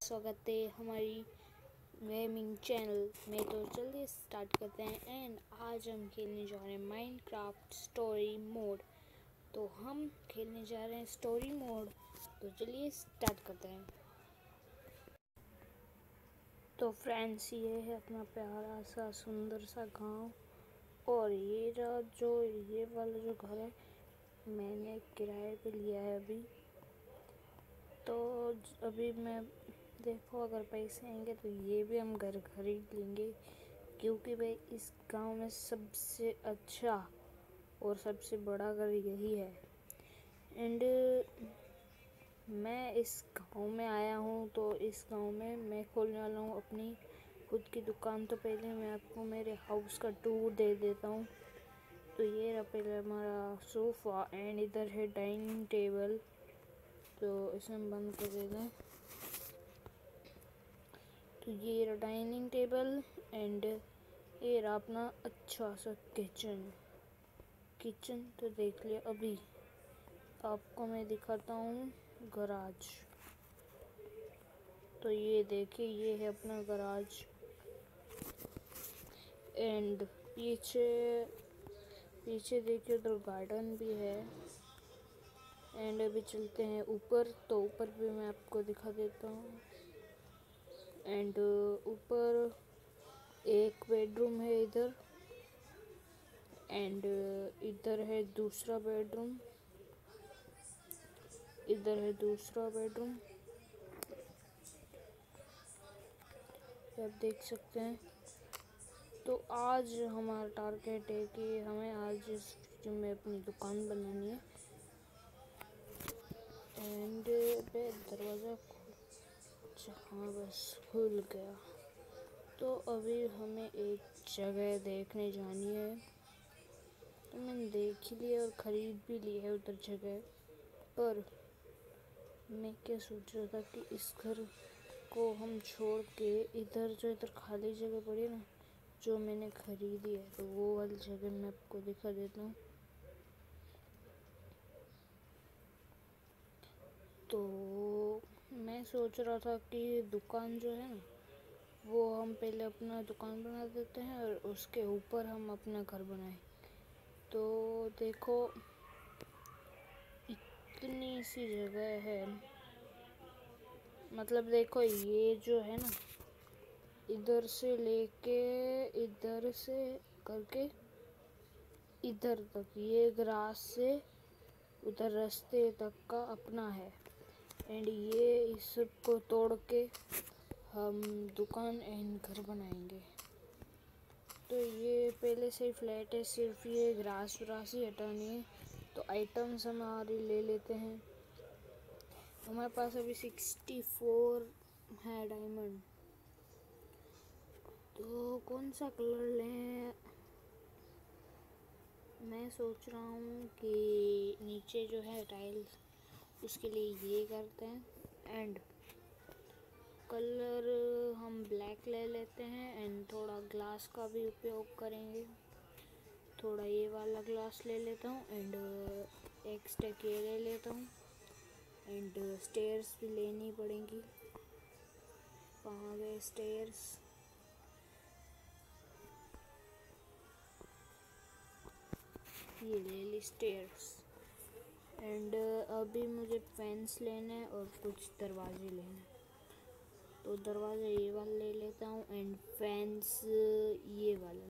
स्वागत है हमारी गेमिंग चैनल में। तो जल्दी स्टार्ट करते हैं। एंड आज हम खेलने जा रहे हैं माइनक्राफ्ट स्टोरी मोड। तो हम खेलने जा रहे हैं स्टोरी मोड, तो चलिए स्टार्ट करते हैं। तो फ्रेंड्स, ये है अपना प्यारा सा सुंदर सा गांव। और ये वाला जो घर है मैंने किराए पे लिया है अभी। तो अभी मैं देखो, अगर पैसे आएंगे तो ये भी हम घर खरीद लेंगे, क्योंकि भाई इस गांव में सबसे अच्छा और सबसे बड़ा घर यही है। एंड मैं इस गांव में आया हूँ, तो इस गांव में मैं खोलने वाला हूँ अपनी खुद की दुकान। तो पहले मैं आपको मेरे हाउस का टूर दे देता हूँ। तो ये रहा पहले हमारा सोफ़ा, एंड इधर है डाइनिंग टेबल। तो इसे हम बंद कर देते हैं। तो ये रहा डाइनिंग टेबल, एंड ये रहा अपना अच्छा सा किचन। तो देख लिया। अभी आपको मैं दिखाता हूँ गराज। तो ये देखिए, ये है अपना गराज। एंड पीछे देखिए, उधर गार्डन भी है। एंड अभी चलते हैं ऊपर। तो ऊपर भी मैं आपको दिखा देता हूँ। एंड ऊपर एक बेडरूम है इधर, एंड इधर है दूसरा बेडरूम। आप देख सकते हैं। तो आज हमारा टारगेट है कि हमें आज इस वीडियो में अपनी दुकान बनानी है। एंड दरवाज़ा हाँ, बस खुल गया। तो अभी हमें एक जगह देखने जानी है। तो मैंने देख ही लिया और ख़रीद भी ली है उधर जगह। पर मैं क्या सोच रहा था कि इस घर को हम छोड़ के इधर खाली जगह पड़ी ना, जो मैंने ख़रीदी है, तो वो वाली जगह मैं आपको दिखा देता हूँ। तो मैं सोच रहा था कि दुकान जो है ना, वो हम पहले अपना दुकान बना देते हैं और उसके ऊपर हम अपना घर बनाएं। तो देखो, इतनी सी जगह है। मतलब देखो, ये जो है ना, इधर से लेके इधर से करके इधर तक, ये ग्रास से उधर रास्ते तक का अपना है। एंड ये इस सब को तोड़ के हम दुकान एंड घर बनाएंगे। तो ये पहले से ही फ्लैट है, सिर्फ ये ग्रास व्रास ही हटानी है। तो आइटम्स हमारी ले लेते हैं। हमारे पास अभी 64 है डायमंड। तो कौन सा कलर लें? मैं सोच रहा हूँ कि नीचे जो है टाइल्स, उसके लिए ये करते हैं। एंड कलर हम ब्लैक ले लेते हैं। एंड थोड़ा ग्लास का भी उपयोग करेंगे। थोड़ा ये वाला ग्लास ले लेता हूँ। एंड एक स्टेक ये ले लेता हूँ। एंड स्टेयर्स भी लेनी पड़ेंगी। कहाँ गए स्टेयर्स? ये ले ली स्टेयर्स। एंड अभी मुझे फैंस लेने हैं और कुछ दरवाजे लेने हैं। तो दरवाज़ा ये वाला ले लेता हूँ, एंड फैंस ये वाला